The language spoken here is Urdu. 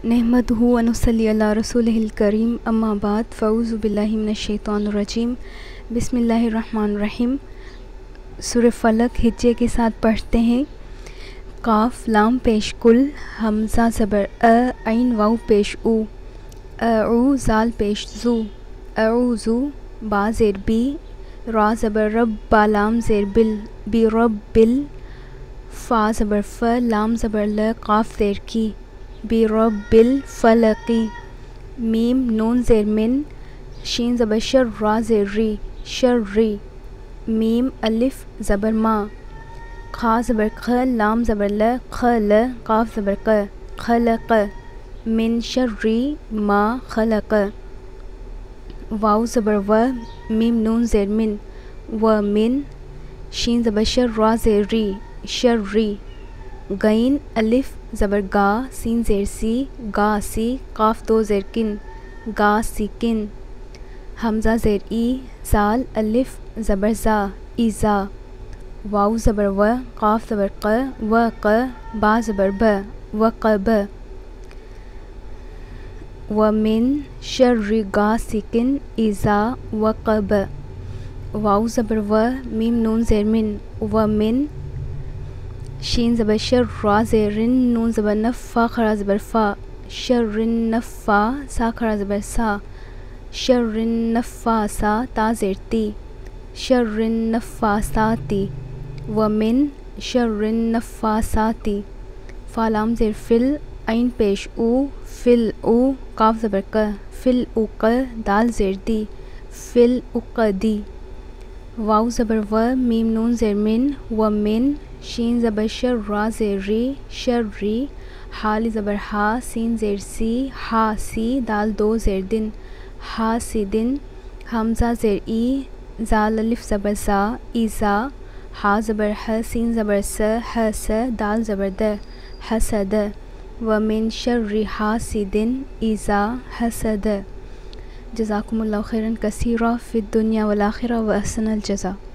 نحمدہ و نصلی علی رسولہ الکریم اما بعد فاعوذ باللہ من الشیطان الرجیم بسم اللہ الرحمن الرحیم۔ سورہ فلق ہجے کے ساتھ پڑھتے ہیں۔ قاف لام پیش کل، حمزہ زبر عین واو پیش او، اعو زال پیش زو، اعوذو با زیر بی، را زبر رب با لام زیر بل، بی رب بل، فا زبر ف لام زبر ل قاف زیر کی، بی رب الفلقی، میم نون زیر من، شین زبر شر را زیر ری، شر ری، میم الف زبر ما، خا زبر خ لام زبر ل خل، قاف زبر ق، خلق، من شر ما خلق، واو زبر و، میم نون زیر من، و من، شین زبر شر را زیر ری، شر ری، غین الف زبر گا سین زیر سی، گا سی، قاف دو زیر کن، گا سی کن، حمزہ زیر ای، زال الف زبر زا، ایزا، واو زبر و، قاف زبر ق، و ق، با زبر ب، و قب، و من شر غاسق اذا وقب، واو زبر و، میم نون زیر من، و من، شین زبر شر را زیر رن، نون زبر نف، فا خرا زبر فا، شر نفا، سا خرا زبر سا، شر نفاسا، تا زیر تی، شر نفاساتی، و من شر نفاساتی، فا لام زیر فل، عین پیش او، فل او، قاف زبر ق، فل اق، دال زیر دی، فل اقدی، واو زبر و، میم نون زیر من، و من، شین زبر شر را زیر ری، شر ری، حال زبر ہا سین زیر سی، ہا سی، دال دو زیر دن، ہا سی دن، حمزہ زیر ای، زال الف زبر زا، ایزا، ہا زبر ح سین زبر س، ح س، دال زبر د، حسد، و من شر حاسد اذا حسد۔ جزاکم اللہ خیرا کثیرا فی الدنیا والآخرہ و احسن الجزاء۔